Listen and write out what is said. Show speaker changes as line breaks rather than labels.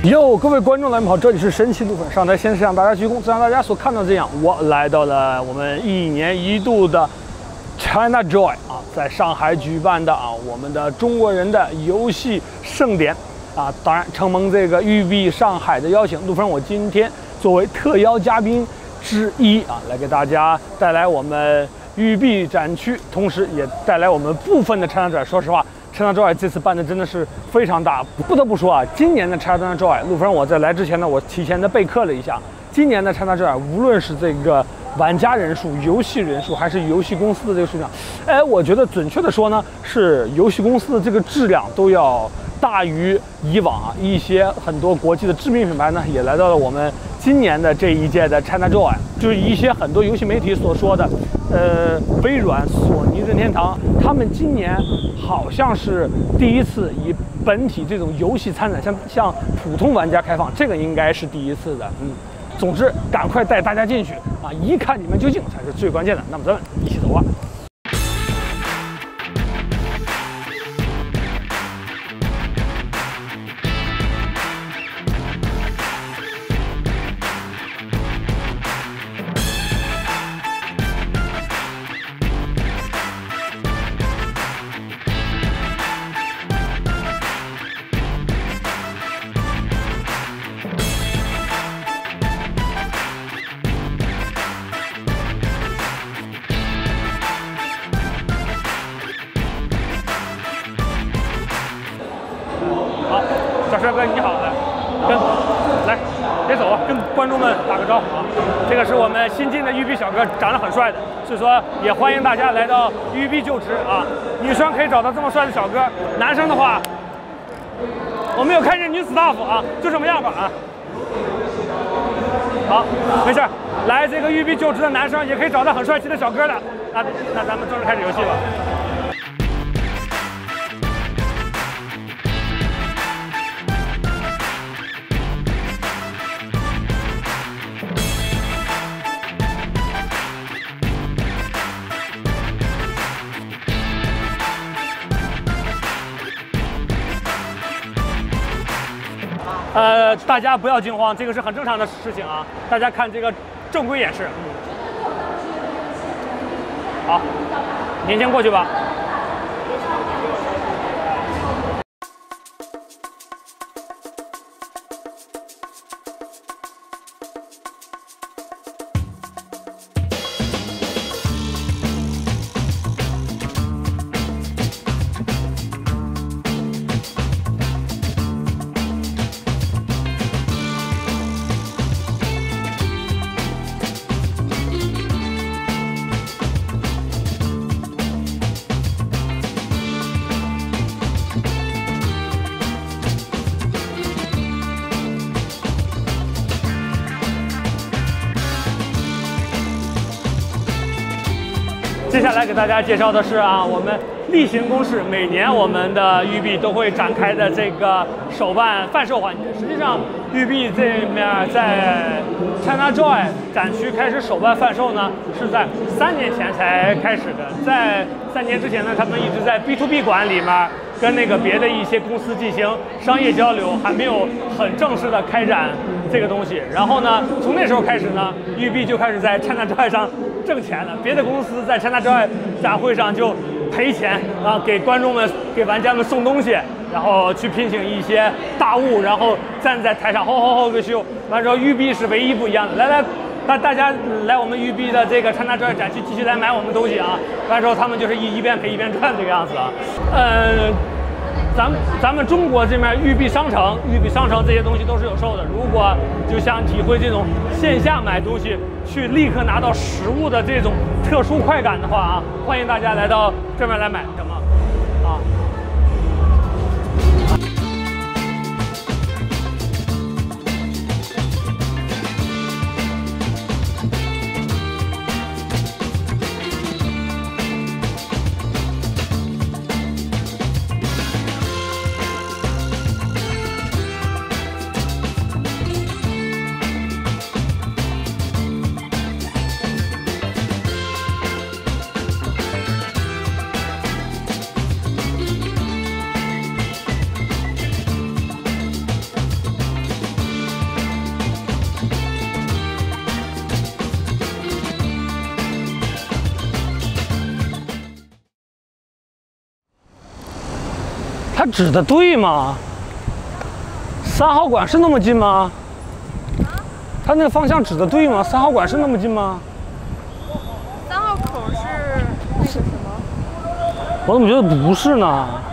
哟，各位观众，你们好，这里是神奇路粉。上台先是向大家鞠躬，再像大家所看到的这样，我来到了我们1年1度的 ChinaJoy 啊，在上海举办的我们的中国人的游戏盛典啊。当然，承蒙这个育碧上海的邀请，路粉我今天作为特邀嘉宾之一来给大家带来我们育碧展区，同时也带来我们部分的 ChinaJoy。说实话，ChinaJoy 这次办的真的是非常大，不得不说今年的 ChinaJoy， 路粉我在来之前呢，我提前的备课了一下，今年的 ChinaJoy 无论是这个玩家人数、游戏人数，还是游戏公司的这个数量，我觉得准确的说呢，是游戏公司的这个质量都要大于以往一些很多国际的知名品牌呢，也来到了我们今年的这一届的 ChinaJoy， 就是一些很多游戏媒体所说的，微软、索尼、任天堂，他们今年好像是第一次以本体这种游戏参展向普通玩家开放，这个应该是第一次的。总之，赶快带大家进去一看你们究竟才是最关键的。那么咱们一起走吧。小帅哥你好，来，别走跟观众们打个招呼这个是我们新进的育碧小哥，长得很帅的，所以说也欢迎大家来到育碧就职女生可以找到这么帅的小哥，男生的话，我们有看见女 staff 就这么样吧好，没事，来这个育碧就职的男生也可以找到很帅气的小哥的，那咱们正式开始游戏吧。大家不要惊慌，这个是很正常的事情大家看这个正规演示。好，您先过去吧。接下来给大家介绍的是我们例行公事，每年我们的育碧都会展开的这个手办贩售环节。实际上，育碧这面在 ChinaJoy 展区开始手办贩售呢，是在3年前才开始的。在3年之前呢，他们一直在 B2B 馆里面跟那个别的一些公司进行商业交流，还没有很正式的开展这个东西。然后呢，从那时候开始呢，育碧就开始在 ChinaJoy 上挣钱了。别的公司在 ChinaJoy 展会上就赔钱给观众们、给玩家们送东西，然后去聘请一些大物，然后站在台上吼个秀。完之后，育碧是唯一不一样的。来，大家来我们育碧的这个 ChinaJoy 展区继续来买我们东西完之后他们就是一边赔一边赚这个样子咱们中国这面育碧商城这些东西都是有售的。如果就想体会这种线下买东西去立刻拿到实物的这种特殊快感的话欢迎大家来到这边来买什么他指的对吗？3号馆是那么近吗？他那个方向指的对吗？3号馆是那么近吗
？3号口是那个什么？
我怎么觉得不是呢？